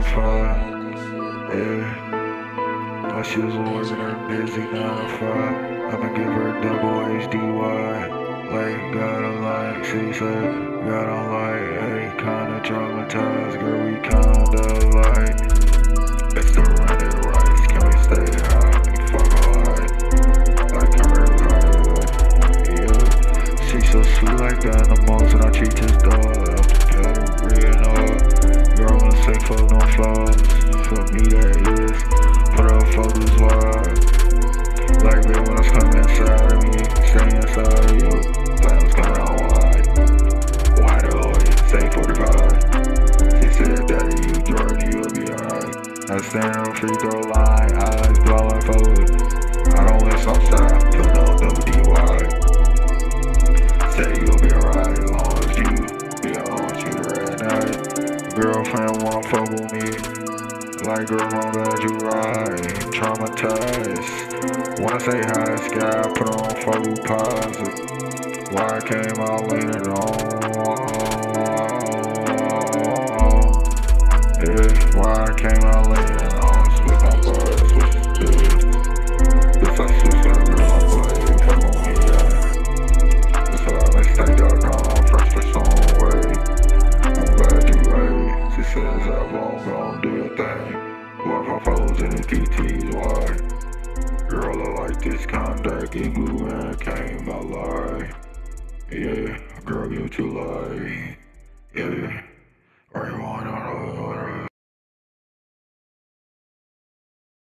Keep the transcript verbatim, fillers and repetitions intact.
five. Yeah. Like she was working her busy nine to five. I'ma give her double H D Y. Like, got a like, she said, got on like, hey, kinda traumatized, girl, we kinda like. It's the run it right, can we stay high? We fuck alright. Like, come here, like, yeah. She so sweet like that in the most, and I treat this dog up the pedigree and all. Girl, wanna say fuck no flaws. For me, that is. Put up photos wide. Like, baby, when it's coming inside of me, stay inside of you. Flames coming out wide. Wide away, say forty-five. She said, Daddy, you Jordan, you'll be alright. I stand on free throw line, eyes blowing forward. I don't let some stop, put no W D Y. Say you'll be alright as long as you be on shooter at night. Girlfriend wanna fuck with me. Like, girl, I'm glad you right. Traumatized. Wanna say hi, sky, put on photo positive. Why I came out leaning on. Yeah, why I came out leaning on. Switch my bars, switch the speed. This like switch that girl I play. Fuck on me, yeah. This all I stay dot com, fresh for some way. I'm glad you right. She says I won't gon' do a thing. Walk my foes in the T Ts, why? Girl, I like this contact, get glue and came out lie. Yeah, girl, you too lie. Yeah, right on, on, on, on.